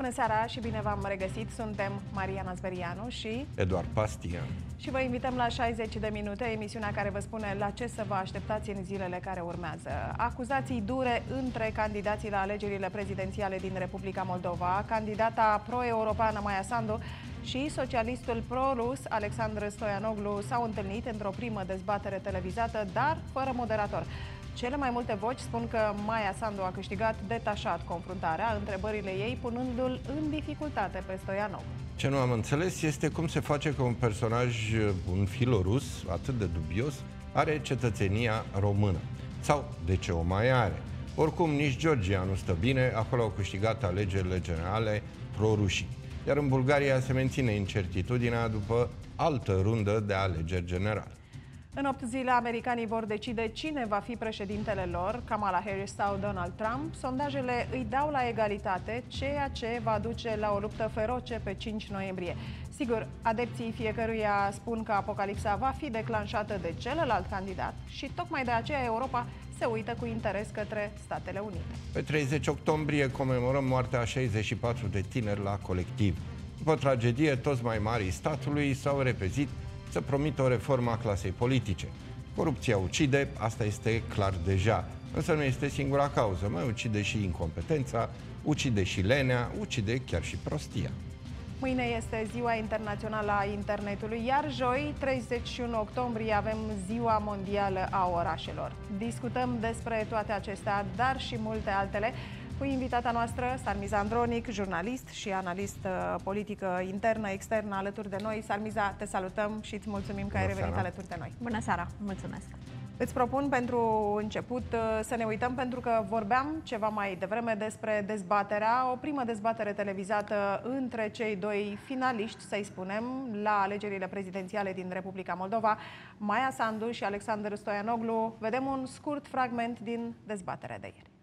Bună seara și bine v-am regăsit! Suntem Mariana Zverianu și Eduard Pastian. Și vă invităm la 60 de minute, emisiunea care vă spune la ce să vă așteptați în zilele care urmează. Acuzații dure între candidații la alegerile prezidențiale din Republica Moldova, candidata pro-europeană Maia Sandu și socialistul pro-rus Alexandru Stoianoglu s-au întâlnit într-o primă dezbatere televizată, dar fără moderator. Cele mai multe voci spun că Maia Sandu a câștigat detașat confruntarea, întrebările ei punându-l în dificultate pe Stoianoglu. Ce nu am înțeles este cum se face că un personaj, un filorus atât de dubios, are cetățenia română. Sau de ce o mai are. Oricum, nici Georgia nu stă bine, acolo au câștigat alegerile generale pro-rușii. Iar în Bulgaria se menține incertitudinea după altă rundă de alegeri generale. În 8 zile, americanii vor decide cine va fi președintele lor, Kamala Harris sau Donald Trump. Sondajele îi dau la egalitate, ceea ce va duce la o luptă feroce pe 5 noiembrie. Sigur, adepții fiecăruia spun că apocalipsa va fi declanșată de celălalt candidat și tocmai de aceea Europa se uită cu interes către Statele Unite. Pe 30 octombrie comemorăm moartea a 64 de tineri la Colectiv. După tragedie, toți mai marii statului s-au repezit să promită o reformă a clasei politice. Corupția ucide, asta este clar deja, însă nu este singura cauză. Mai ucide și incompetența, ucide și lenea, ucide chiar și prostia. Mâine este Ziua Internațională a Internetului, iar joi, 31 octombrie, avem Ziua Mondială a Orașelor. Discutăm despre toate acestea, dar și multe altele, cu invitata noastră, Sarmiza Andronic, jurnalist și analist politică internă, externă, alături de noi. Sarmiza, te salutăm și îți mulțumim că ai revenit alături de noi. Bună seara, mulțumesc! Îți propun pentru început să ne uităm, pentru că vorbeam ceva mai devreme despre dezbaterea, o primă dezbatere televizată între cei doi finaliști, să-i spunem, la alegerile prezidențiale din Republica Moldova, Maia Sandu și Alexandru Stoianoglu. Vedem un scurt fragment din dezbaterea de ieri.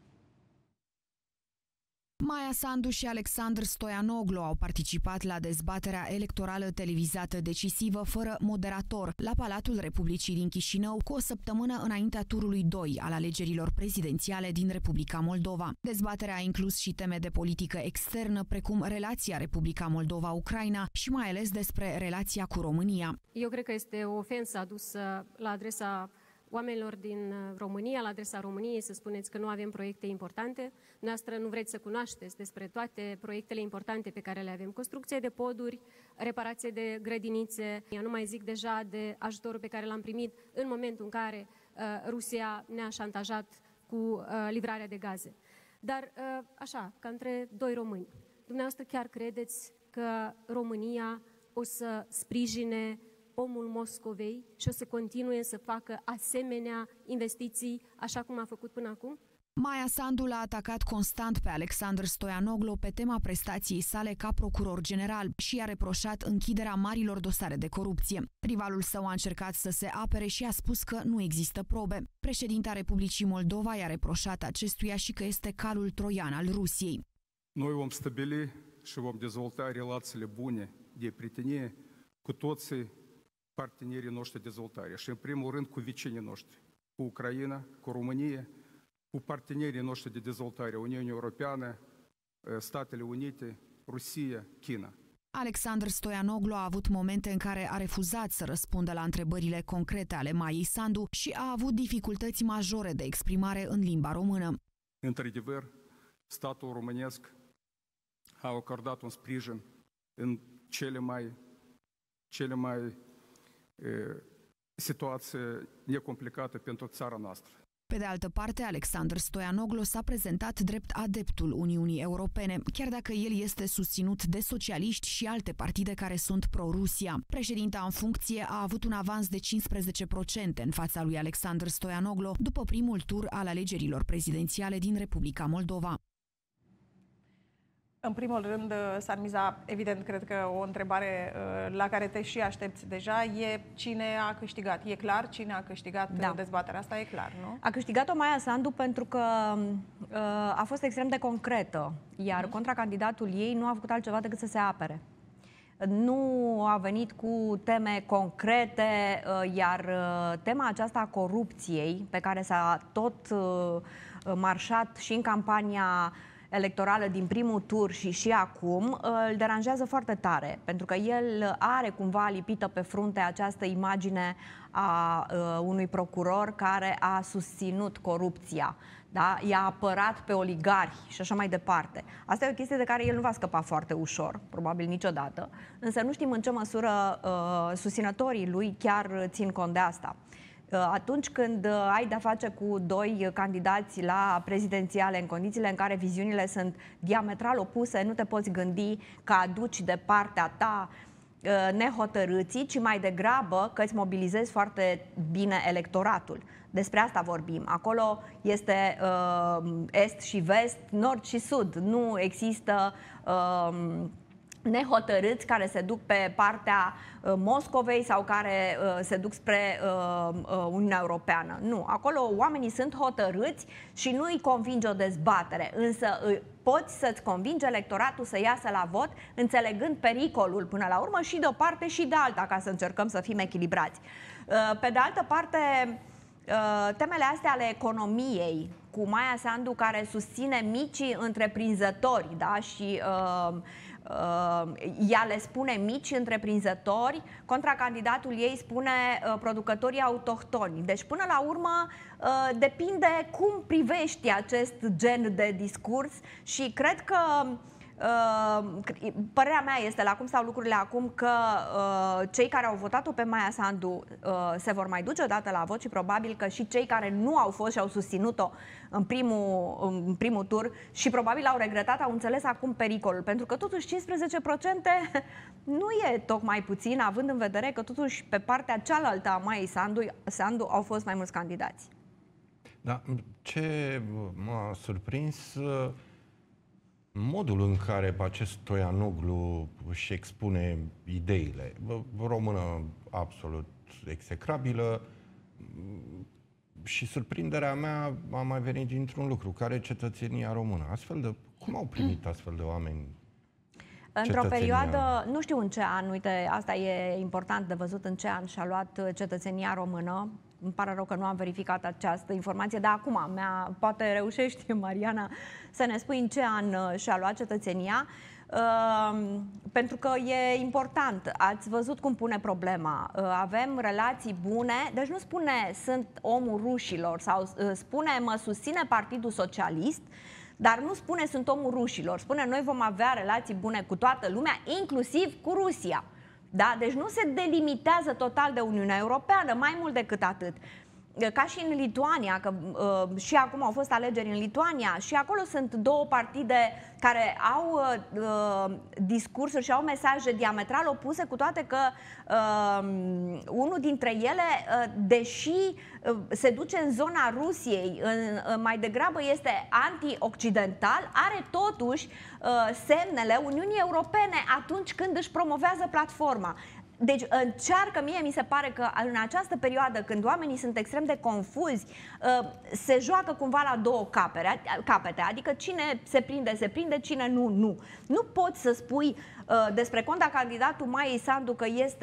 Maia Sandu și Alexandru Stoianoglu au participat la dezbaterea electorală televizată decisivă fără moderator la Palatul Republicii din Chișinău, cu o săptămână înaintea turului 2 al alegerilor prezidențiale din Republica Moldova. Dezbaterea a inclus și teme de politică externă, precum relația Republica Moldova-Ucraina și mai ales despre relația cu România. Eu cred că este o ofensă adusă la adresa oamenilor din România, la adresa României, să spuneți că nu avem proiecte importante. Noastră nu vreți să cunoașteți despre toate proiectele importante pe care le avem. Construcție de poduri, reparație de grădinițe. Eu nu mai zic deja de ajutorul pe care l-am primit în momentul în care Rusia ne-a șantajat cu livrarea de gaze. Dar așa, ca între doi români. Dumneavoastră chiar credeți că România o să sprijine omul Moscovei și o să continue să facă asemenea investiții așa cum a făcut până acum? Maia Sandu l-a atacat constant pe Alexandru Stoianoglu pe tema prestației sale ca procuror general și i-a reproșat închiderea marilor dosare de corupție. Rivalul său a încercat să se apere și a spus că nu există probe. Președinta Republicii Moldova i-a reproșat acestuia și că este calul troian al Rusiei. Noi vom stabili și vom dezvolta relațiile bune de prietenie cu toți partenerii noștri de dezvoltare și, în primul rând, cu vecinii noștri, cu Ucraina, cu România, cu partenerii noștri de dezvoltare, Uniunea Europeană, Statele Unite, Rusia, China. Alexandru Stoianoglu a avut momente în care a refuzat să răspundă la întrebările concrete ale Maiei Sandu și a avut dificultăți majore de exprimare în limba română. Într-adevăr, statul românesc a acordat un sprijin în cele mai situație necomplicată pentru țara noastră. Pe de altă parte, Alexandru Stoianoglu s-a prezentat drept adeptul Uniunii Europene, chiar dacă el este susținut de socialiști și alte partide care sunt pro-Rusia. Președinta în funcție a avut un avans de 15% în fața lui Alexandru Stoianoglu după primul tur al alegerilor prezidențiale din Republica Moldova. În primul rând, Sarmiza, evident, cred că o întrebare la care te și aștepți deja e cine a câștigat. E clar cine a câștigat dezbaterea asta? E clar, nu? A câștigat-o Maia Sandu pentru că a fost extrem de concretă, iar contracandidatul ei nu a făcut altceva decât să se apere. Nu a venit cu teme concrete, iar tema aceasta a corupției, pe care s-a tot marșat și în campania electorală din primul tur și acum îl deranjează foarte tare, pentru că el are cumva lipită pe frunte această imagine a unui procuror care a susținut corupția, da? I-a apărat pe oligarhi și așa mai departe. Asta e o chestie de care el nu va scăpa foarte ușor, probabil niciodată, însă nu știm în ce măsură susținătorii lui chiar țin cont de asta. Atunci când ai de-a face cu doi candidați la prezidențiale în condițiile în care viziunile sunt diametral opuse, nu te poți gândi că aduci de partea ta nehotărâții, ci mai degrabă că îți mobilizezi foarte bine electoratul. Despre asta vorbim. Acolo este est și vest, nord și sud. Nu există nehotărâți care se duc pe partea Moscovei sau care se duc spre Uniunea Europeană. Nu. Acolo oamenii sunt hotărâți și nu îi convinge o dezbatere, însă poți să-ți convingi electoratul să iasă la vot, înțelegând pericolul până la urmă și de o parte și de alta, ca să încercăm să fim echilibrați. Pe de altă parte, temele astea ale economiei, cu Maia Sandu care susține micii întreprinzători, da? Și ea le spune mici întreprinzători, contra candidatul ei spune producătorii autohtoni. Deci până la urmă depinde cum privești acest gen de discurs și cred că părerea mea este, la cum stau lucrurile acum, că cei care au votat-o pe Maia Sandu se vor mai duce odată la vot și probabil că și cei care nu au fost și au susținut-o în primul tur și probabil au regretat, au înțeles acum pericolul. Pentru că totuși 15% nu e tocmai puțin, având în vedere că totuși pe partea cealaltă a Maiei Sandu au fost mai mulți candidați. Da, ce m-a surprins modul în care acest Stoianoglu își expune ideile. Română absolut execrabilă și surprinderea mea a mai venit dintr-un lucru, care e cetățenia română. Cum au primit astfel de oameni într-o perioadă, nu știu în ce an, uite, asta e important de văzut în ce an și-a luat cetățenia română. Îmi pare rău că nu am verificat această informație, dar acum poate reușești, Mariana, să ne spui în ce an și-a luat cetățenia, pentru că e important. Ați văzut cum pune problema. Avem relații bune, deci nu spune sunt omul rușilor sau spune mă susține Partidul Socialist, dar nu spune sunt omul rușilor. Spune noi vom avea relații bune cu toată lumea, inclusiv cu Rusia. Da? Deci nu se delimitează total de Uniunea Europeană, mai mult decât atât. Ca și în Lituania, că și acum au fost alegeri în Lituania, și acolo sunt două partide care au discursuri și au mesaje diametral opuse, cu toate că unul dintre ele, deși se duce în zona Rusiei, mai degrabă este anti-occidental, are totuși semnele Uniunii Europene atunci când își promovează platforma. Deci încearcă, mie mi se pare că în această perioadă, când oamenii sunt extrem de confuzi, se joacă cumva la două capete, adică cine se prinde, cine nu. Nu poți să spui despre contracandidatul Maiei Sandu că este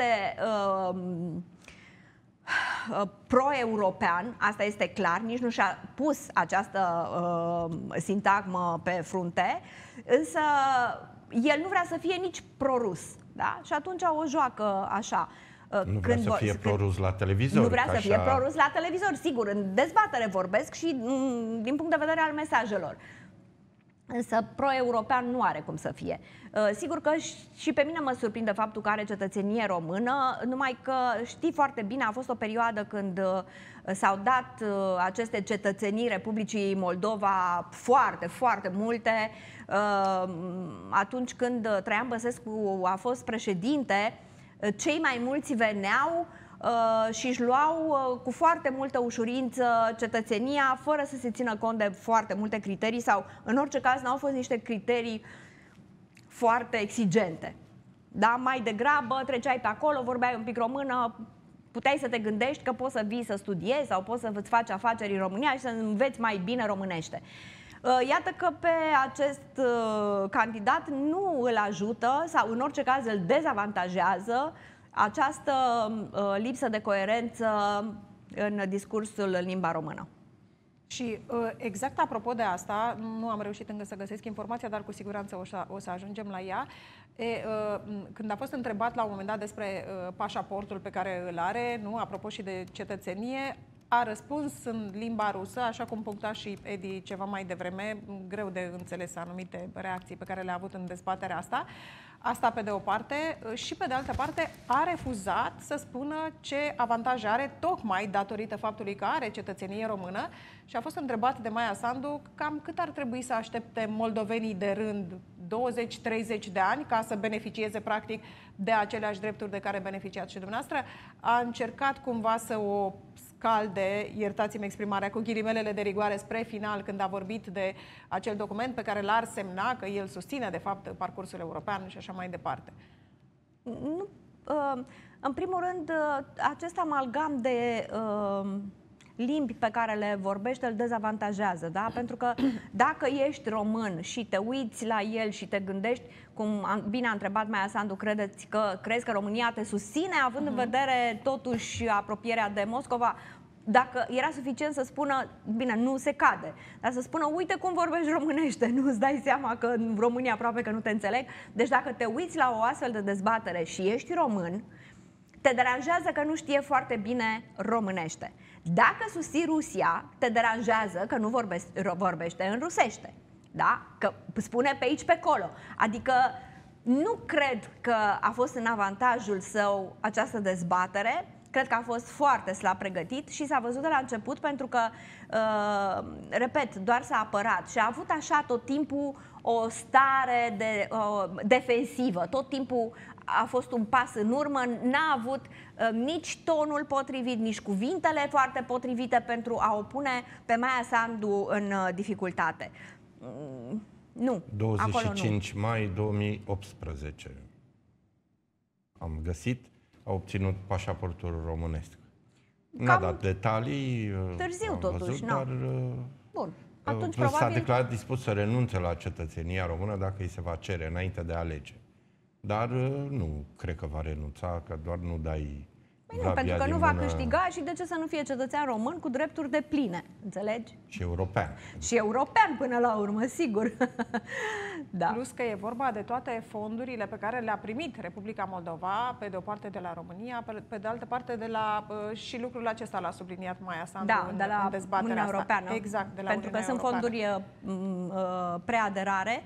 pro-european, asta este clar, nici nu și-a pus această sintagmă pe frunte, însă el nu vrea să fie nici pro-rus. Da? Și atunci o joacă așa. Nu vrea să fie pro-rus la televizor. Nu vrea să fie pro-rus la televizor, sigur. În dezbatere vorbesc și din punct de vedere al mesajelor. Însă pro-european nu are cum să fie. Sigur că și pe mine mă surprinde faptul că are cetățenie română, numai că știi foarte bine, a fost o perioadă când s-au dat aceste cetățenii Republicii Moldova foarte, foarte multe. Atunci când Traian Băsescu a fost președinte, cei mai mulți veneau și își luau cu foarte multă ușurință cetățenia, fără să se țină cont de foarte multe criterii sau, în orice caz, n-au fost niște criterii foarte exigente. Da? Mai degrabă treceai pe acolo, vorbeai un pic română, puteai să te gândești că poți să vii să studiezi sau poți să îți faci afaceri în România și să înveți mai bine românește. Iată că pe acest candidat nu îl ajută sau în orice caz îl dezavantajează această lipsă de coerență în discursul în limba română. Și exact apropo de asta, nu am reușit încă să găsesc informația, dar cu siguranță o să ajungem la ea. Când a fost întrebat la un moment dat despre pașaportul pe care îl are, nu, apropo și de cetățenie, a răspuns în limba rusă, așa cum puncta și Edi ceva mai devreme, greu de înțeles anumite reacții pe care le-a avut în dezbaterea asta. Asta pe de o parte, și pe de altă parte a refuzat să spună ce avantaje are, tocmai datorită faptului că are cetățenie română, și a fost întrebat de Maia Sandu cam cât ar trebui să aștepte moldovenii de rând, 20-30 de ani, ca să beneficieze practic de aceleași drepturi de care beneficiați și dumneavoastră. A încercat cumva să o scalde, iertați-mi exprimarea, cu ghilimelele de rigoare spre final, când a vorbit de acel document pe care l-ar semna, că el susține de fapt parcursul european și așa mai departe. Nu, în primul rând, acest amalgam de limbi pe care le vorbește îl dezavantajează, da? Pentru că dacă ești român și te uiți la el și te gândești, cum bine a întrebat Maia Sandu, crezi că România te susține, având în vedere totuși apropierea de Moscova, dacă era suficient să spună, bine, nu se cade, dar să spună, uite cum vorbești românește, nu îți dai seama că în România aproape că nu te înțeleg. Deci dacă te uiți la o astfel de dezbatere și ești român, te deranjează că nu știe foarte bine românește. Dacă susții Rusia, te deranjează că nu vorbește în rusește. Da? Că spune pe aici, pe acolo. Adică nu cred că a fost în avantajul său această dezbatere. Cred că a fost foarte slab pregătit și s-a văzut de la început, pentru că, repet, doar s-a apărat și a avut așa tot timpul o stare de defensivă. Tot timpul a fost un pas în urmă, n-a avut nici tonul potrivit, nici cuvintele foarte potrivite pentru a o pune pe Maia Sandu în dificultate. Nu, 25 mai 2018 am găsit, a obținut pașaportul românesc. N-a dat detalii, târziu am totuși, văzut, nu. dar Bun. Atunci, s-a probabil, declarat dispus să renunțe la cetățenia română dacă îi se va cere înainte de alegeri. Dar nu cred că va renunța, că doar nu dai nu, pentru că nu va câștiga și de ce să nu fie cetățean român cu drepturi depline, înțelegi? Și european. Și european până la urmă, sigur. Da. Plus că e vorba de toate fondurile pe care le-a primit Republica Moldova, pe de o parte de la România, pe de altă parte de la, și lucrul acesta l-a subliniat Maia Sandu de la în dezbaterea Uniunea Europeană. Exact, de la pentru Uniunea că sunt fonduri preaderare.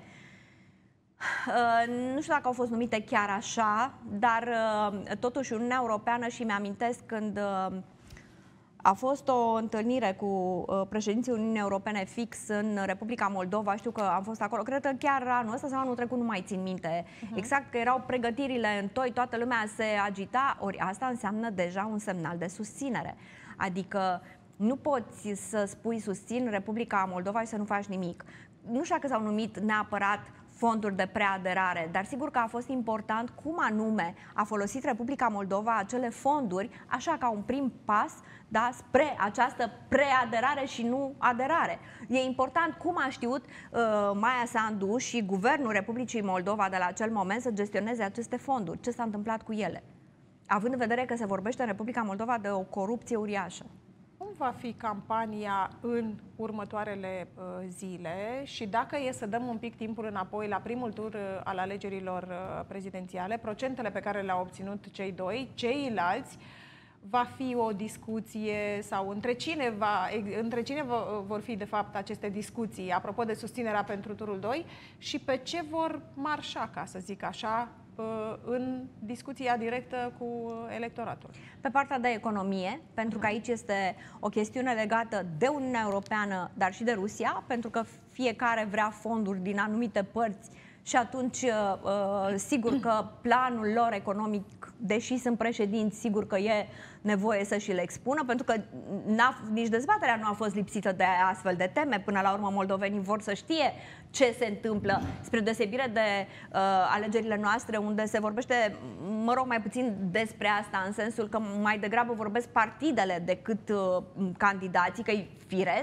Nu știu dacă au fost numite chiar așa, dar totuși Uniunea Europeană, și mi-amintesc când a fost o întâlnire cu președinții Uniunii Europene fix în Republica Moldova, știu că am fost acolo, cred că chiar anul ăsta sau anul trecut, nu mai țin minte exact, că erau pregătirile în toi, toată lumea se agita, ori asta înseamnă deja un semnal de susținere. Adică nu poți să spui susțin Republica Moldova și să nu faci nimic. Nu știu dacă s-au numit neapărat fonduri de preaderare, dar sigur că a fost important cum anume a folosit Republica Moldova acele fonduri, așa ca un prim pas, da, spre această preaderare și nu aderare. E important cum a știut Maia Sandu și Guvernul Republicii Moldova de la acel moment să gestioneze aceste fonduri. Ce s-a întâmplat cu ele? Având în vedere că se vorbește în Republica Moldova de o corupție uriașă. Cum va fi campania în următoarele zile și dacă e să dăm un pic timpul înapoi la primul tur al alegerilor prezidențiale, procentele pe care le-au obținut cei doi, ceilalți, va fi o discuție sau între cine vor fi de fapt aceste discuții, apropo de susținerea pentru turul 2 și pe ce vor marșa, ca să zic așa, în discuția directă cu electoratul? Pe partea de economie, pentru că aici este o chestiune legată de Uniunea Europeană, dar și de Rusia, pentru că fiecare vrea fonduri din anumite părți și atunci sigur că planul lor economic, deși sunt președinți, sigur că e nevoie să și le expună, pentru că nici dezbaterea nu a fost lipsită de astfel de teme. Până la urmă, moldovenii vor să știe ce se întâmplă, spre deosebire de alegerile noastre, unde se vorbește, mă rog, mai puțin despre asta, în sensul că mai degrabă vorbesc partidele decât candidații, că e firesc.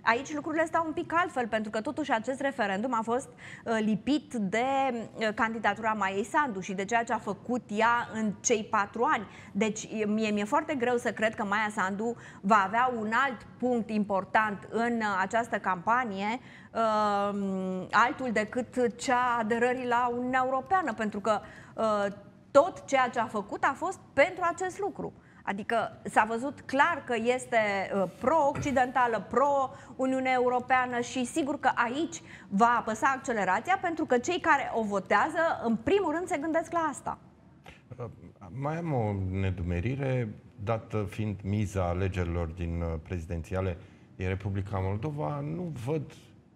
Aici lucrurile stau un pic altfel, pentru că totuși acest referendum a fost lipit de candidatura Maiei Sandu și de ceea ce a făcut ea în cei 4 ani. Deci mi-e foarte greu să cred că Maia Sandu va avea un alt punct important în această campanie, altul decât cea aderării la Uniunea Europeană, pentru că tot ceea ce a făcut a fost pentru acest lucru. Adică s-a văzut clar că este pro-occidentală, pro-Uniunea Europeană și sigur că aici va apăsa accelerația, pentru că cei care o votează, în primul rând, se gândesc la asta. Mai am o nedumerire, dată fiind miza alegerilor din prezidențiale din Republica Moldova, nu văd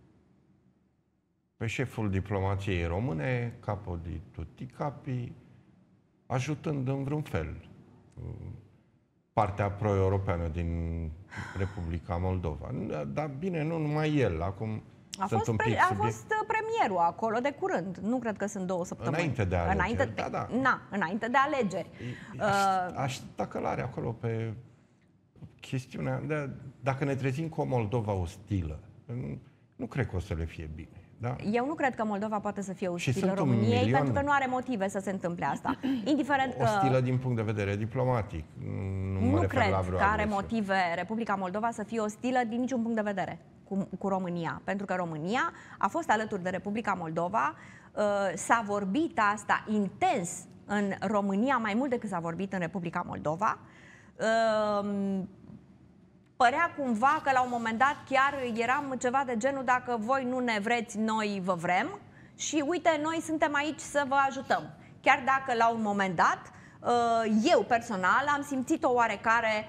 pe șeful diplomației române, capo di tutti capi, ajutând în vreun fel partea pro-europeană din Republica Moldova. Dar bine, nu numai el, acum a fost premierul acolo de curând. Nu cred că sunt 2 săptămâni. Înainte de alegeri. Înainte de alegeri. Aș da călare acolo pe chestiunea. Dacă ne trezim cu o Moldova ostilă, nu cred că o să le fie bine. Da? Eu nu cred că Moldova poate să fie ostilă României, pentru că nu are motive să se întâmple asta. Indiferent că... Ostilă din punct de vedere diplomatic. Nu cred că are motive Republica Moldova să fie ostilă din niciun punct de vedere cu România. Pentru că România a fost alături de Republica Moldova, s-a vorbit asta intens în România mai mult decât s-a vorbit în Republica Moldova. Părea cumva că la un moment dat chiar eram ceva de genul: dacă voi nu ne vreți, noi vă vrem și uite, noi suntem aici să vă ajutăm. Chiar dacă la un moment dat eu personal am simțit o oarecare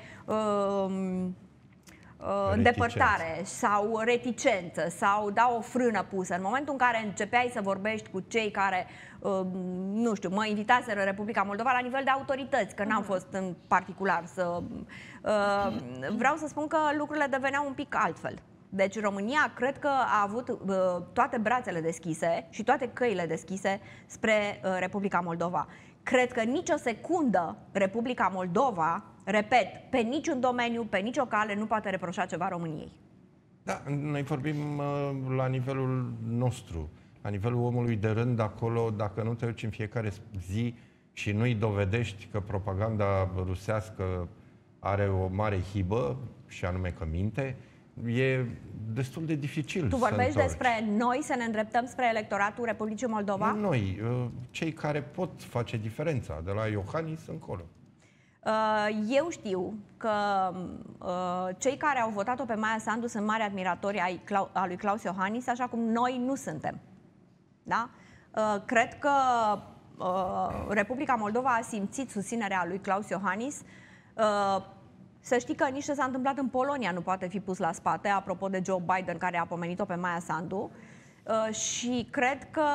îndepărtare sau reticență sau o frână pusă. În momentul în care începeai să vorbești cu cei care, nu știu, mă invitaseră în Republica Moldova la nivel de autorități, că n-am fost în particular să... vreau să spun că lucrurile deveneau un pic altfel. Deci România cred că a avut toate brațele deschise și toate căile deschise spre Republica Moldova. Cred că nicio secundă Republica Moldova, repet, pe niciun domeniu, pe nicio cale, nu poate reproșa ceva României. Da, noi vorbim la nivelul nostru, la nivelul omului de rând acolo. Dacă nu te duci în fiecare zi și nu-i dovedești că propaganda rusească are o mare hibă, și anume că minte, e destul de dificil. Tu vorbești despre noi să ne îndreptăm spre electoratul Republicii Moldova? Nu noi, cei care pot face diferența, de la Iohannis încolo. Eu știu că cei care au votat-o pe Maia Sandu sunt mari admiratori ai lui Klaus Iohannis, așa cum noi nu suntem. Da? Cred că Republica Moldova a simțit susținerea lui Klaus Iohannis. Să știi că nici ce s-a întâmplat în Polonia nu poate fi pus la spate, apropo de Joe Biden, care a pomenit-o pe Maia Sandu. Și cred că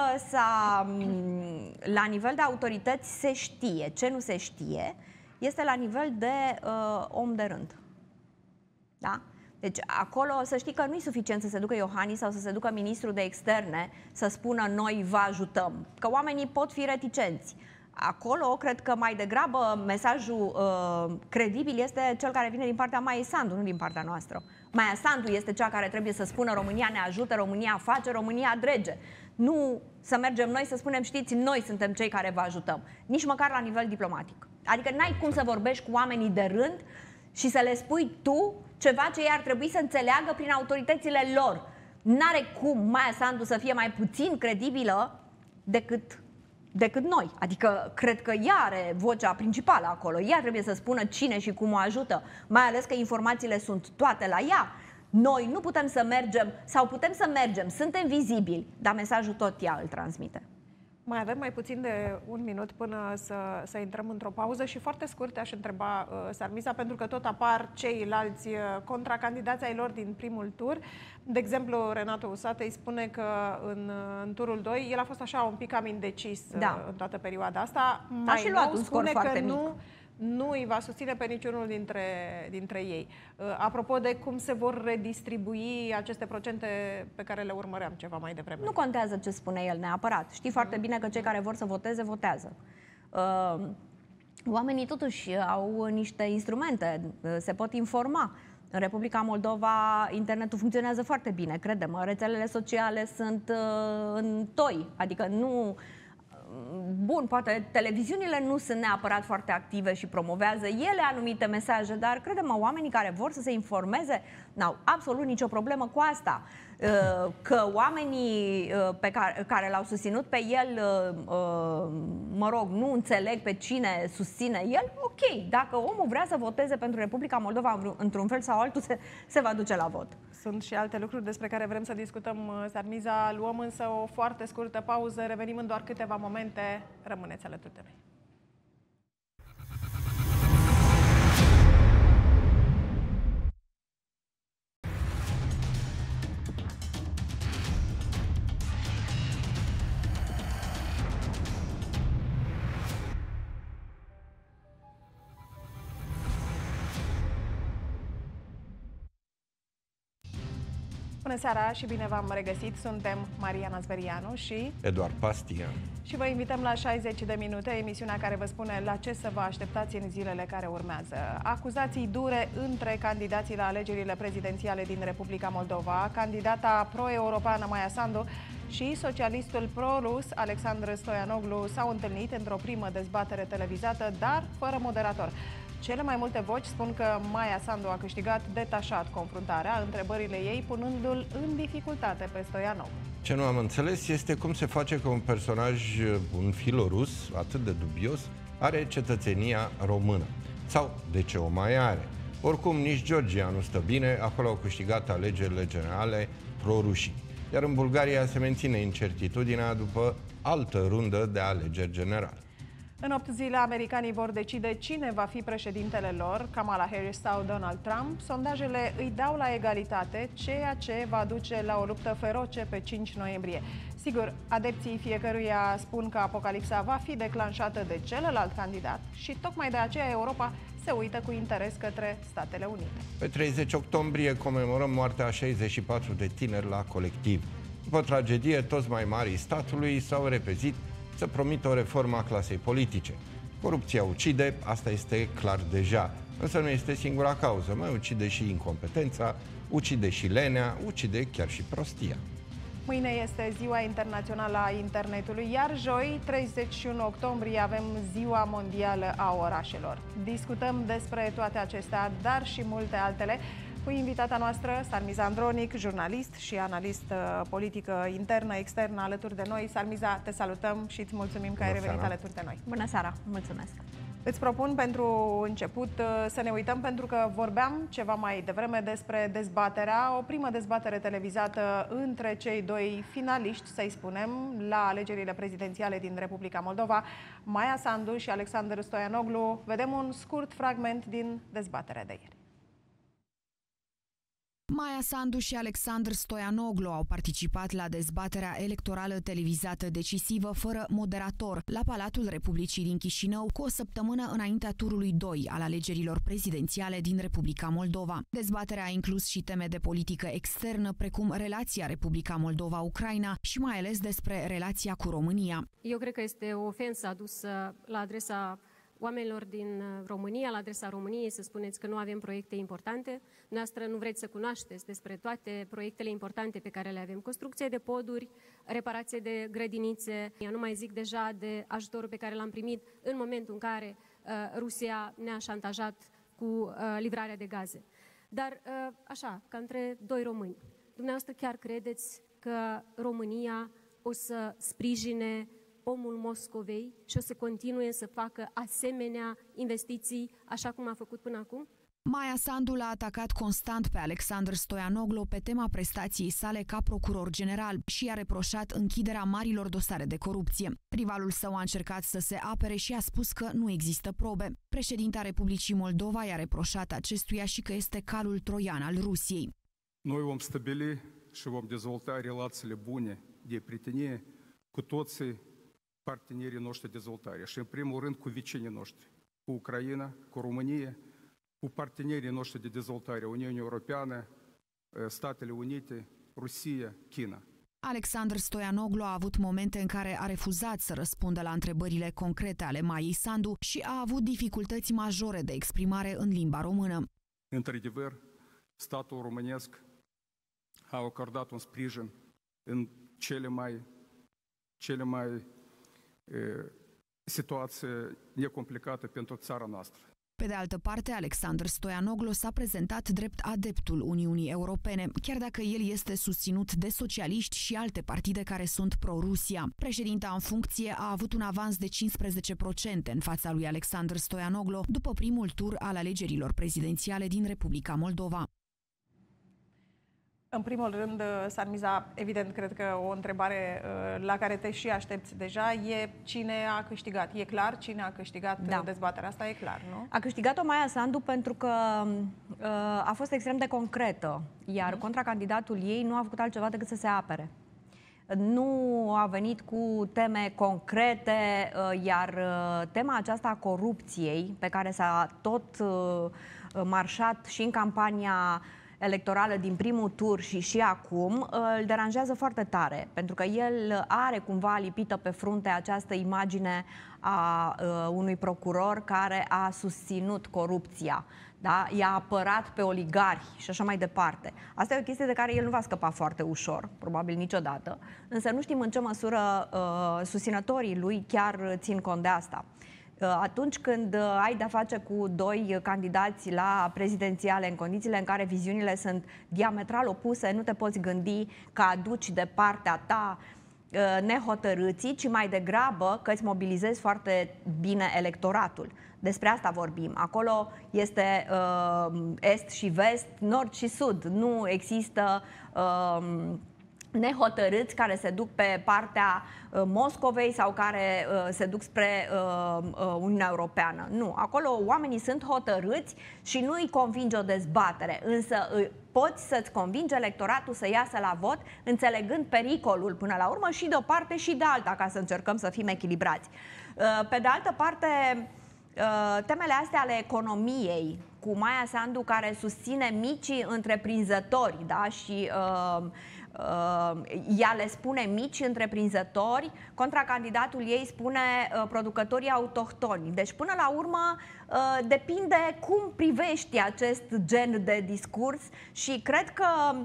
la nivel de autorități se știe. Ce nu se știe este la nivel de om de rând. Da? Deci acolo să știi că nu e suficient să se ducă Iohannis sau să se ducă ministrul de externe să spună noi vă ajutăm. Că oamenii pot fi reticenți. Acolo cred că mai degrabă mesajul credibil este cel care vine din partea Maiei Sandu, nu din partea noastră. Maia Sandu este cea care trebuie să spună România ne ajută, România face, România drege. Nu să mergem noi să spunem, știți, noi suntem cei care vă ajutăm. Nici măcar la nivel diplomatic. Adică n-ai cum să vorbești cu oamenii de rând și să le spui tu ceva ce ei ar trebui să înțeleagă prin autoritățile lor. N-are cum Maia Sandu să fie mai puțin credibilă decât noi. Adică cred că ea are vocea principală acolo. Ea trebuie să spună cine și cum o ajută, mai ales că informațiile sunt toate la ea. Noi nu putem să mergem, sau putem să mergem, suntem vizibili, dar mesajul tot ea îl transmite. Mai avem mai puțin de 1 minut până să intrăm într-o pauză și foarte scurt aș întreba Sarmisa, pentru că tot apar ceilalți contracandidații ai lor din primul tur. De exemplu, Renato Usate îi spune că în turul 2 el a fost așa un pic cam indecis în toată perioada asta. Mai nou spune că nu îi va susține pe niciunul dintre ei. Apropo de cum se vor redistribui aceste procente pe care le urmăream ceva mai devreme. Nu contează ce spune el neapărat. Știi foarte bine că cei care vor să voteze, votează. Oamenii totuși au niște instrumente, se pot informa. În Republica Moldova internetul funcționează foarte bine, credem. Rețelele sociale sunt în toi, adică nu... Bun, poate televiziunile nu sunt neapărat foarte active și promovează ele anumite mesaje, dar credem, oamenii care vor să se informeze n-au absolut nicio problemă cu asta. Că oamenii care l-au susținut pe el, mă rog, nu înțeleg pe cine susține el, ok. Dacă omul vrea să voteze pentru Republica Moldova într-un fel sau altul, se va duce la vot. Sunt și alte lucruri despre care vrem să discutăm, Sarmiza. Luăm însă o foarte scurtă pauză. Revenim în doar câteva momente. Rămâneți alături de noi. Bună seara și bine v-am regăsit. Suntem Mariana Zverianu și Eduard Pastia. Și vă invităm la 60 de minute, emisiunea care vă spune la ce să vă așteptați în zilele care urmează. Acuzații dure între candidații la alegerile prezidențiale din Republica Moldova, candidata pro-europeană Maia Sandu și socialistul pro-rus Alexandru Stoianoglu s-au întâlnit într-o primă dezbatere televizată, dar fără moderator. Cele mai multe voci spun că Maia Sandu a câștigat detașat confruntarea, întrebările ei punându-l în dificultate pe Stoianoglu. Ce nu am înțeles este cum se face că un personaj, un filorus atât de dubios, are cetățenia română. Sau de ce o mai are. Oricum, nici Georgia nu stă bine, acolo au câștigat alegerile generale pro-rușii. Iar în Bulgaria se menține incertitudinea după altă rundă de alegeri generale. În 8 zile, americanii vor decide cine va fi președintele lor, Kamala Harris sau Donald Trump. Sondajele îi dau la egalitate, ceea ce va duce la o luptă feroce pe 5 noiembrie. Sigur, adepții fiecăruia spun că apocalipsa va fi declanșată de celălalt candidat și tocmai de aceea Europa se uită cu interes către Statele Unite. Pe 30 octombrie comemorăm moartea a 64 de tineri la Colectiv. După tragedie, toți mai marii statului s-au repezit să promită o reformă a clasei politice. Corupția ucide, asta este clar deja, însă nu este singura cauză. Mai ucide și incompetența, ucide și lenea, ucide chiar și prostia. Mâine este Ziua Internațională a Internetului, iar joi, 31 octombrie, avem Ziua Mondială a Orașelor. Discutăm despre toate acestea, dar și multe altele, cu invitata noastră, Sarmiza Andronic, jurnalist și analist politică internă, externă, alături de noi. Sarmiza, te salutăm și îți mulțumim că ai revenit alături de noi. Bună seara, mulțumesc! Îți propun pentru început să ne uităm, pentru că vorbeam ceva mai devreme despre dezbaterea, o primă dezbatere televizată între cei doi finaliști, să-i spunem, la alegerile prezidențiale din Republica Moldova, Maia Sandu și Alexandru Stoianoglu. Vedem un scurt fragment din dezbaterea de ieri. Maia Sandu și Alexandru Stoianoglu au participat la dezbaterea electorală televizată decisivă fără moderator la Palatul Republicii din Chișinău, cu o săptămână înaintea turului 2 al alegerilor prezidențiale din Republica Moldova. Dezbaterea a inclus și teme de politică externă, precum relația Republica Moldova-Ucraina și mai ales despre relația cu România. Eu cred că este o ofensă adusă la adresa oamenilor din România, la adresa României, să spuneți că nu avem proiecte importante. Noastră nu vreți să cunoașteți despre toate proiectele importante pe care le avem. Construcție de poduri, reparație de grădinițe. Eu nu mai zic deja de ajutorul pe care l-am primit în momentul în care Rusia ne-a șantajat cu livrarea de gaze. Dar așa, ca între doi români, dumneavoastră chiar credeți că România o să sprijine omul Moscovei și o să continue să facă asemenea investiții așa cum a făcut până acum? Maia Sandu l-a atacat constant pe Alexandru Stoianoglu pe tema prestației sale ca procuror general și i-a reproșat închiderea marilor dosare de corupție. Rivalul său a încercat să se apere și a spus că nu există probe. Președinta Republicii Moldova i-a reproșat acestuia și că este calul troian al Rusiei. Noi vom stabili și vom dezvolta relațiile bune de prietenie cu toți partenerii noștri de dezvoltare și, în primul rând, cu vecinii noștri, cu Ucraina, cu România, cu partenerii noștri de dezvoltare, Uniunea Europeană, Statele Unite, Rusia, China. Alexandru Stoianoglu a avut momente în care a refuzat să răspundă la întrebările concrete ale Maiei Sandu și a avut dificultăți majore de exprimare în limba română. Într-adevăr, statul românesc a acordat un sprijin în cele mai situații necomplicate pentru țara noastră. Pe de altă parte, Alexandru Stoianoglu s-a prezentat drept adeptul Uniunii Europene, chiar dacă el este susținut de socialiști și alte partide care sunt pro-Rusia. Președinta în funcție a avut un avans de 15% în fața lui Alexandru Stoianoglu după primul tur al alegerilor prezidențiale din Republica Moldova. În primul rând, Sarmiza, evident, cred că o întrebare la care te și aștepți deja e cine a câștigat. E clar cine a câștigat dezbaterea asta? E clar, nu? A câștigat-o Maia Sandu pentru că a fost extrem de concretă, iar contracandidatul ei nu a făcut altceva decât să se apere. Nu a venit cu teme concrete, iar tema aceasta a corupției, pe care s-a tot marșat și în campania electorală din primul tur și acum, îl deranjează foarte tare, pentru că el are cumva lipită pe frunte această imagine a unui procuror care a susținut corupția, da? I-a apărat pe oligarhi și așa mai departe. Asta e o chestie de care el nu va scăpa foarte ușor, probabil niciodată, însă nu știm în ce măsură susținătorii lui chiar țin cont de asta. Atunci când ai de-a face cu doi candidați la prezidențiale în condițiile în care viziunile sunt diametral opuse, nu te poți gândi că aduci de partea ta nehotărâții, ci mai degrabă că îți mobilizezi foarte bine electoratul. Despre asta vorbim. Acolo este est și vest, nord și sud. Nu există nehotărâți care se duc pe partea Moscovei sau care se duc spre Uniunea Europeană. Nu. Acolo oamenii sunt hotărâți și nu îi convinge o dezbatere, însă poți să-ți convingi electoratul să iasă la vot, înțelegând pericolul până la urmă și de o parte și de alta, ca să încercăm să fim echilibrați. Pe de altă parte, temele astea ale economiei, cu Maia Sandu care susține micii întreprinzători, da? Și ea le spune mici întreprinzători, contracandidatul ei spune producătorii autohtoni. Deci până la urmă depinde cum privești acest gen de discurs și cred că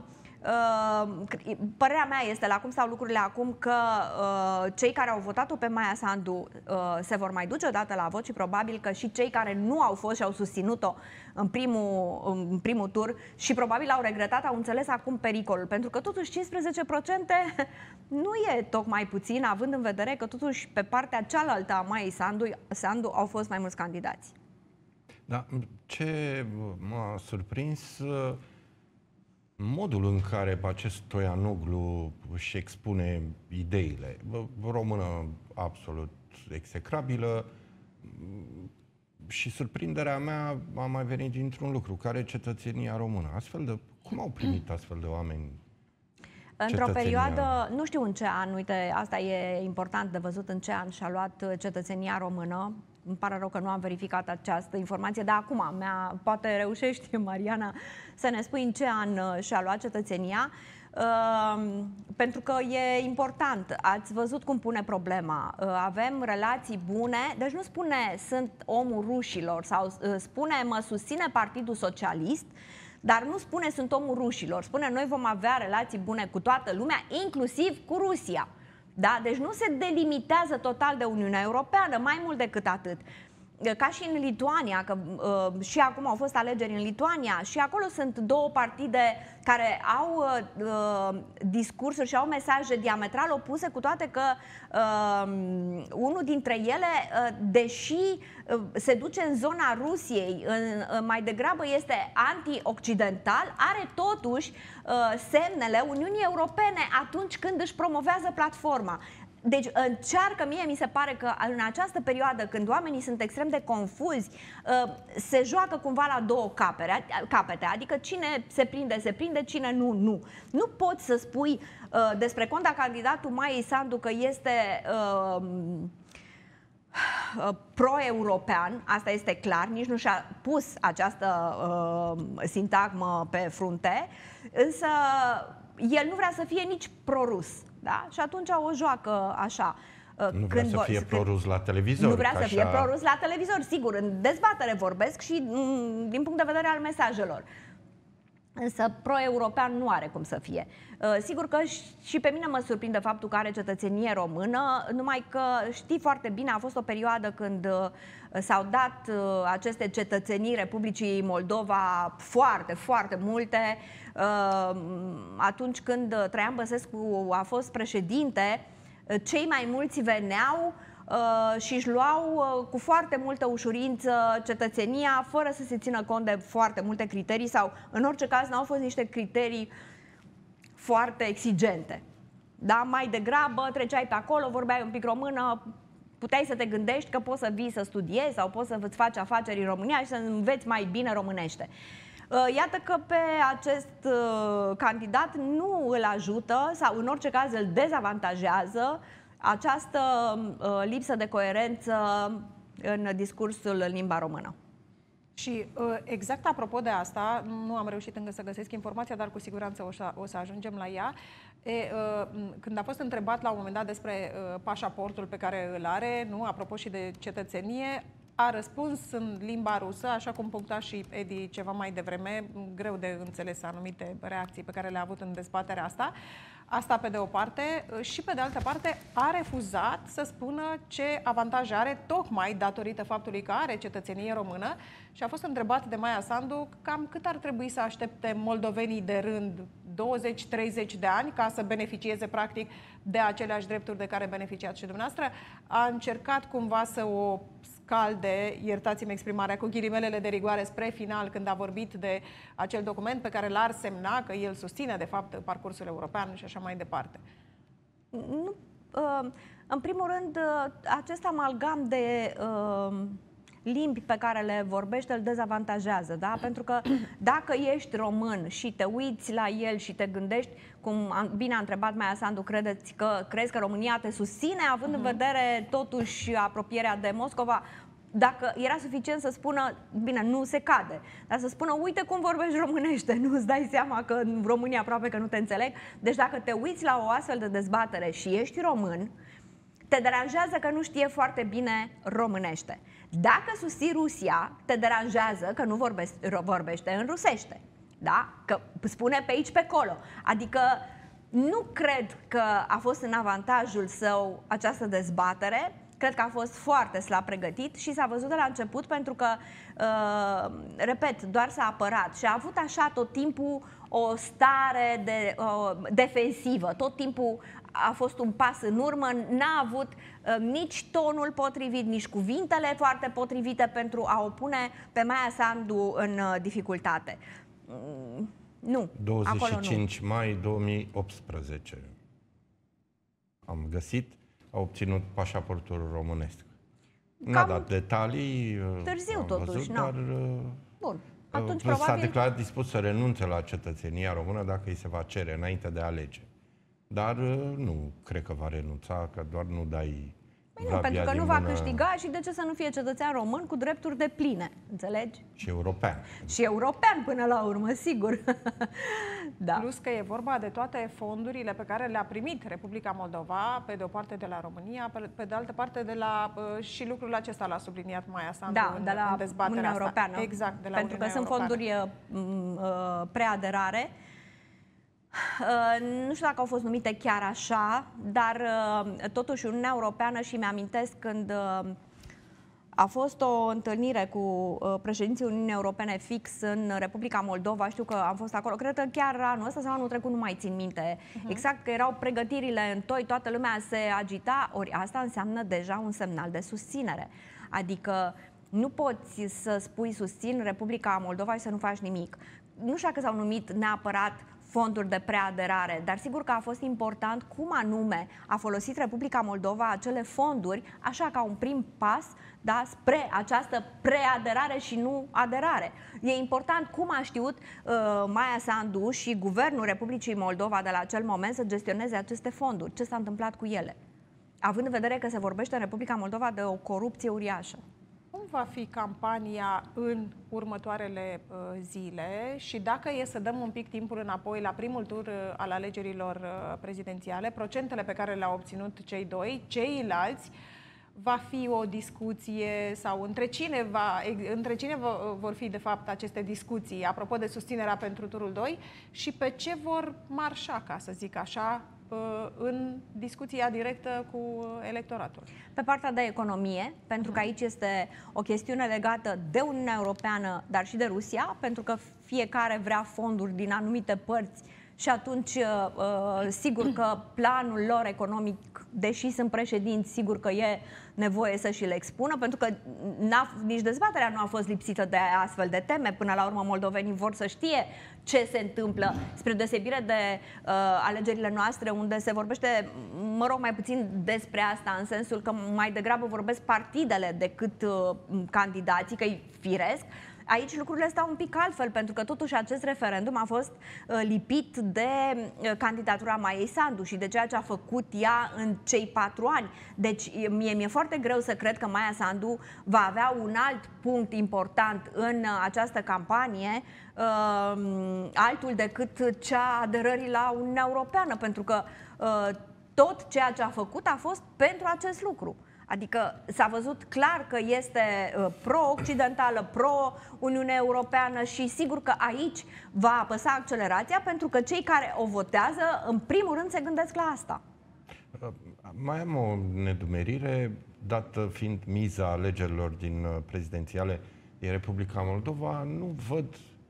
părerea mea este, la cum stau lucrurile acum, că cei care au votat-o pe Maia Sandu se vor mai duce odată la vot și probabil că și cei care nu au fost și au susținut-o în primul tur și probabil au regretat, au înțeles acum pericolul. Pentru că totuși 15% nu e tocmai puțin, având în vedere că totuși pe partea cealaltă a Maiei Sandu au fost mai mulți candidați. Da, ce m-a surprins modul în care acest Stoianoglu își expune ideile. O română absolut execrabilă și surprinderea mea a mai venit dintr-un lucru, care e cetățenia română. Cum au primit astfel de oameni într-o perioadă, nu știu în ce an, uite, asta e important de văzut în ce an și-a luat cetățenia română. Îmi pare rău că nu am verificat această informație, dar acum poate reușești, Mariana, să ne spui în ce an și-a luat cetățenia, pentru că e important. Ați văzut cum pune problema. Avem relații bune, deci nu spune sunt omul rușilor sau spune mă susține Partidul Socialist, dar nu spune sunt omul rușilor. Spune noi vom avea relații bune cu toată lumea, inclusiv cu Rusia. Da? Deci nu se delimitează total de Uniunea Europeană, mai mult decât atât. Ca și în Lituania, că și acum au fost alegeri în Lituania, și acolo sunt două partide care au discursuri și au mesaje diametral opuse, cu toate că unul dintre ele, deși se duce în zona Rusiei, mai degrabă este anti-occidental, are totuși semnele Uniunii Europene atunci când își promovează platforma. Deci mie mi se pare că în această perioadă, când oamenii sunt extrem de confuzi, se joacă cumva la două capete, adică cine se prinde, cine nu. Nu poți să spui despre contracandidatul Maiei Sandu că este pro-european, asta este clar, nici nu și-a pus această sintagmă pe frunte, însă el nu vrea să fie nici pro-rus. Da? Și atunci o joacă așa. Nu vrea să fie pro-rus la televizor. Nu vrea să fie pro-rus la televizor, sigur. În dezbatere vorbesc și din punct de vedere al mesajelor. Însă pro-european nu are cum să fie. Sigur că și pe mine mă surprinde faptul că are cetățenie română, numai că știi foarte bine, a fost o perioadă când s-au dat aceste cetățenii Republicii Moldova foarte, foarte multe. Atunci când Traian Băsescu a fost președinte, cei mai mulți veneau și își luau cu foarte multă ușurință cetățenia, fără să se țină cont de foarte multe criterii sau, în orice caz, n-au fost niște criterii foarte exigente. Da? Mai degrabă treceai pe acolo, vorbeai un pic română, puteai să te gândești că poți să vii să studiezi sau poți să îți faci afaceri în România și să înveți mai bine românește. Iată că pe acest candidat nu îl ajută sau, în orice caz, îl dezavantajează această lipsă de coerență în discursul în limba română. Și exact apropo de asta, nu am reușit încă să găsesc informația, dar cu siguranță o să ajungem la ea. Când a fost întrebat la un moment dat despre pașaportul pe care îl are, nu, apropo și de cetățenie, a răspuns în limba rusă, așa cum puncta și Edi ceva mai devreme, greu de înțeles anumite reacții pe care le-a avut în dezbaterea asta. Asta pe de o parte, și pe de altă parte a refuzat să spună ce avantaj are, tocmai datorită faptului că are cetățenie română, și a fost întrebat de Maia Sandu cam cât ar trebui să aștepte moldovenii de rând, 20-30 de ani, ca să beneficieze practic de aceleași drepturi de care beneficiați și dumneavoastră. A încercat cumva să o scalde, iertați-mi exprimarea, cu ghilimelele de rigoare spre final, când a vorbit de acel document pe care l-ar semna, că el susține de fapt parcursul european și așa mai departe. Nu, în primul rând, acest amalgam de limbi pe care le vorbește îl dezavantajează, da? Pentru că dacă ești român și te uiți la el și te gândești, cum bine a întrebat Maia Sandu, crezi că România te susține, având în vedere totuși apropierea de Moscova, dacă era suficient să spună, bine, nu se cade, dar să spună, uite cum vorbești românește, nu-ți dai seama că în România aproape că nu te înțeleg. Deci dacă te uiți la o astfel de dezbatere și ești român, te deranjează că nu știe foarte bine românește. Dacă susții Rusia, te deranjează că nu vorbește în rusește. Da? Că spune pe aici, pe acolo. Adică nu cred că a fost în avantajul său această dezbatere. Cred că a fost foarte slab pregătit și s-a văzut de la început pentru că, repet, doar s-a apărat și a avut așa tot timpul o stare de defensivă. Tot timpul a fost un pas în urmă, n-a avut nici tonul potrivit, nici cuvintele foarte potrivite pentru a o pune pe Maia Sandu în dificultate. Nu, 25 mai 2018 am găsit, a obținut pașaportul românesc. N-a dat detalii, târziu totuși, dar bun. Atunci s-a probabil declarat dispus să renunțe la cetățenia română dacă îi se va cere înainte de alegeri. Dar nu cred că va renunța, că doar nu dai nu, pentru că nu va câștiga și de ce să nu fie cetățean român cu drepturi de pline, înțelegi? Și european. Și european până la urmă, sigur. Da. Plus că e vorba de toate fondurile pe care le-a primit Republica Moldova, pe de o parte de la România, pe de altă parte de la, și lucrul acesta l-a subliniat Maia Sandu de la în dezbaterea Uniunea Europeană. Exact, de la pentru Uniunea că sunt fonduri preaderare. Nu știu dacă au fost numite chiar așa, dar totuși Uniunea Europeană, și mi-amintesc când a fost o întâlnire cu președinții Uniunii Europene fix în Republica Moldova, știu că am fost acolo, cred că chiar anul ăsta sau anul trecut, nu mai țin minte exact, că erau pregătirile în toi, toată lumea se agita, ori asta înseamnă deja un semnal de susținere. Adică nu poți să spui susțin Republica Moldova și să nu faci nimic. Nu știu dacă s-au numit neapărat fonduri de preaderare, dar sigur că a fost important cum anume a folosit Republica Moldova acele fonduri, așa ca un prim pas, da, spre această preaderare și nu aderare. E important cum a știut Maia Sandu și Guvernul Republicii Moldova de la acel moment să gestioneze aceste fonduri. Ce s-a întâmplat cu ele? Având în vedere că se vorbește în Republica Moldova de o corupție uriașă. Cum va fi campania în următoarele zile și dacă e să dăm un pic timpul înapoi la primul tur al alegerilor prezidențiale, procentele pe care le-au obținut cei doi, ceilalți va fi o discuție sau între cine vor fi de fapt aceste discuții, apropo de susținerea pentru turul 2 și pe ce vor marșa, ca să zic așa, în discuția directă cu electoratul? Pe partea de economie, pentru că aici este o chestiune legată de Uniunea Europeană, dar și de Rusia, pentru că fiecare vrea fonduri din anumite părți și atunci sigur că planul lor economic, deși sunt președinți, sigur că e nevoie să și le expună, pentru că nici dezbaterea nu a fost lipsită de astfel de teme. Până la urmă, moldovenii vor să știe ce se întâmplă, spre deosebire de alegerile noastre, unde se vorbește, mă rog, mai puțin despre asta, în sensul că mai degrabă vorbesc partidele decât candidații, că-i firesc. Aici lucrurile stau un pic altfel, pentru că totuși acest referendum a fost lipit de candidatura Maiei Sandu și de ceea ce a făcut ea în cei 4 ani. Deci mi-e foarte greu să cred că Maia Sandu va avea un alt punct important în această campanie, altul decât cea aderării la Uniunea Europeană, pentru că tot ceea ce a făcut a fost pentru acest lucru. Adică s-a văzut clar că este pro-occidentală, pro-Uniune Europeană și sigur că aici va apăsa accelerația, pentru că cei care o votează, în primul rând, se gândesc la asta. Mai am o nedumerire, dată fiind miza alegerilor din prezidențiale din Republica Moldova, nu văd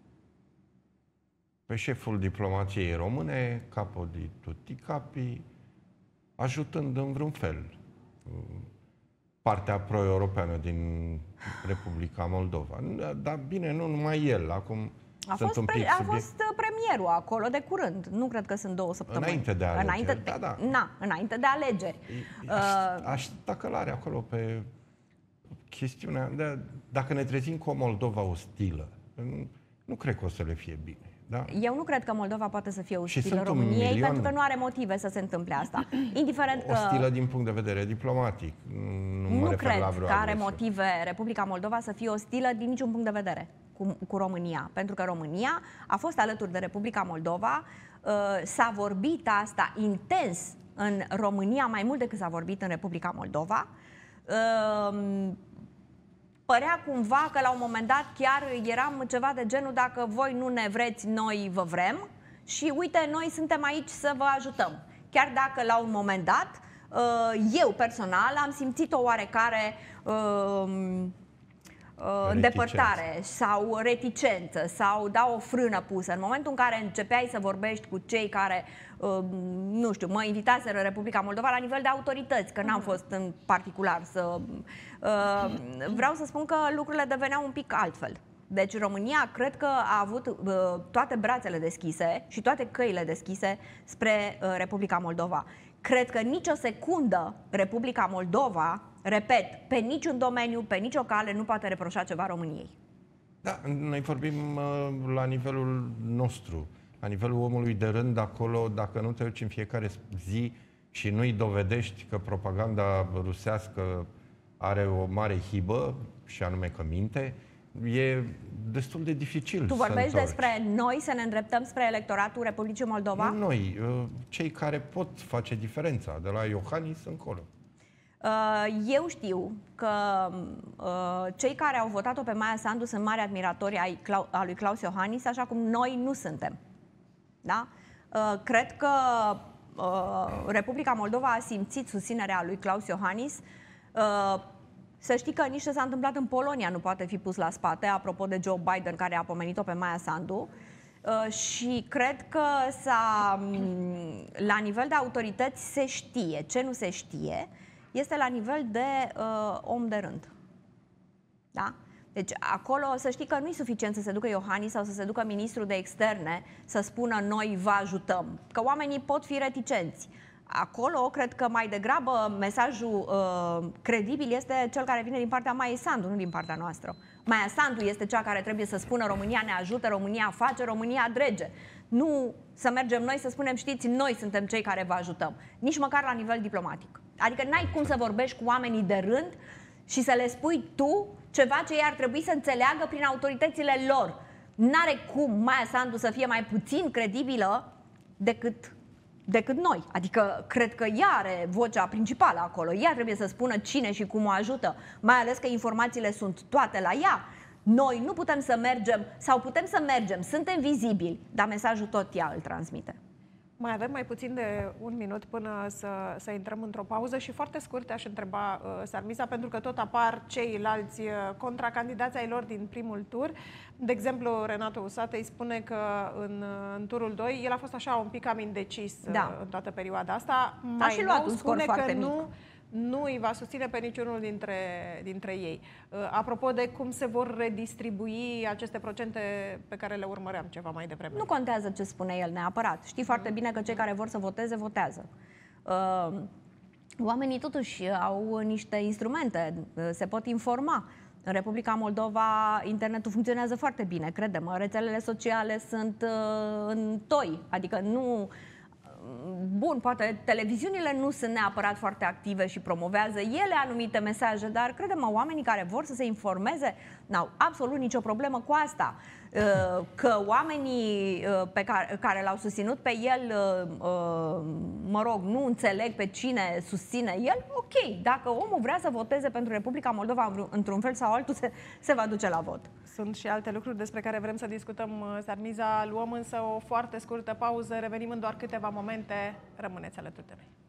pe șeful diplomației române, capo di tutti capi, ajutând în vreun fel partea pro-europeană din Republica Moldova. Dar bine, nu numai el. Acum a fost premierul acolo de curând. Nu cred că sunt 2 săptămâni. Înainte de alegeri. Înainte de alegeri. Aș da călare acolo pe chestiunea. Dacă ne trezim cu o Moldova ostilă, nu cred că o să le fie bine. Da? Eu nu cred că Moldova poate să fie ostilă României, pentru că nu are motive să se întâmple asta. Indiferent că... Ostilă din punct de vedere diplomatic. Nu cred că are motive Republica Moldova să fie ostilă din niciun punct de vedere cu România. Pentru că România a fost alături de Republica Moldova, s-a vorbit asta intens în România mai mult decât s-a vorbit în Republica Moldova. Părea cumva că la un moment dat chiar eram ceva de genul: dacă voi nu ne vreți, noi vă vrem și uite, noi suntem aici să vă ajutăm. Chiar dacă la un moment dat eu personal am simțit o oarecare îndepărtare sau reticență sau o frână pusă. În momentul în care începeai să vorbești cu cei care, nu știu, mă invitaseră în Republica Moldova la nivel de autorități, că n-am fost în particular să... vreau să spun că lucrurile deveneau un pic altfel. Deci România cred că a avut toate brațele deschise și toate căile deschise spre Republica Moldova. Cred că nicio secundă Republica Moldova, repet, pe niciun domeniu, pe nicio cale, nu poate reproșa ceva României. Da, noi vorbim la nivelul nostru, la nivelul omului de rând acolo. Dacă nu te duci în fiecare zi și nu-i dovedești că propaganda rusească are o mare hibă, și anume că minte, e destul de dificil. Tu vorbești despre noi să ne îndreptăm spre electoratul Republicii Moldova? Nu noi, cei care pot face diferența, de la Iohannis încolo. Eu știu că cei care au votat-o pe Maia Sandu sunt mari admiratori ai lui Klaus Iohannis, așa cum noi nu suntem. Da? Cred că Republica Moldova a simțit susținerea lui Klaus Iohannis. Să știi că nici ce s-a întâmplat în Polonia nu poate fi pus la spate, apropo de Joe Biden, care a pomenit-o pe Maia Sandu. Și cred că la nivel de autorități se știe. Ce nu se știe este la nivel de om de rând. Da? Deci acolo să știi că nu e suficient să se ducă Iohannis sau să se ducă ministrul de externe să spună noi vă ajutăm. Că oamenii pot fi reticenți. Acolo cred că mai degrabă mesajul credibil este cel care vine din partea Maiei Sandu, nu din partea noastră. Maia Sandu este cea care trebuie să spună România ne ajută, România face, România drege. Nu să mergem noi să spunem, știți, noi suntem cei care vă ajutăm. Nici măcar la nivel diplomatic. Adică n-ai cum să vorbești cu oamenii de rând și să le spui tu ceva ce ei ar trebui să înțeleagă prin autoritățile lor. N-are cum Maia Sandu să fie mai puțin credibilă decât decât noi. Adică cred că ea are vocea principală acolo. Ea trebuie să spună cine și cum o ajută, mai ales că informațiile sunt toate la ea. Noi nu putem să mergem, sau putem să mergem, suntem vizibili, dar mesajul tot ea îl transmite. Mai avem mai puțin de un minut până să intrăm într-o pauză și foarte scurt aș întreba Sarmiza, pentru că tot apar ceilalți contracandidați ai lor din primul tur. De exemplu, Renato Usate îi spune că în turul 2 el a fost așa un pic cam indecis în toată perioada asta. A și luat un scor foarte mic. Nu îi va susține pe niciunul dintre ei. Apropo de cum se vor redistribui aceste procente pe care le urmăream ceva mai devreme. Nu contează ce spune el neapărat. Știi foarte bine că cei care vor să voteze, votează. Oamenii totuși au niște instrumente, se pot informa. În Republica Moldova internetul funcționează foarte bine, crede-mă. Rețelele sociale sunt în toi, adică nu... Bun, poate televiziunile nu sunt neapărat foarte active și promovează ele anumite mesaje, dar credem, oamenii care vor să se informeze n-au absolut nicio problemă cu asta. Că oamenii care l-au susținut pe el, mă rog, nu înțeleg pe cine susține el, ok, dacă omul vrea să voteze pentru Republica Moldova într-un fel sau altul, se va duce la vot. Sunt și alte lucruri despre care vrem să discutăm, Sarmiza. Luăm însă o foarte scurtă pauză, revenim în doar câteva momente. Rămâneți alături de noi.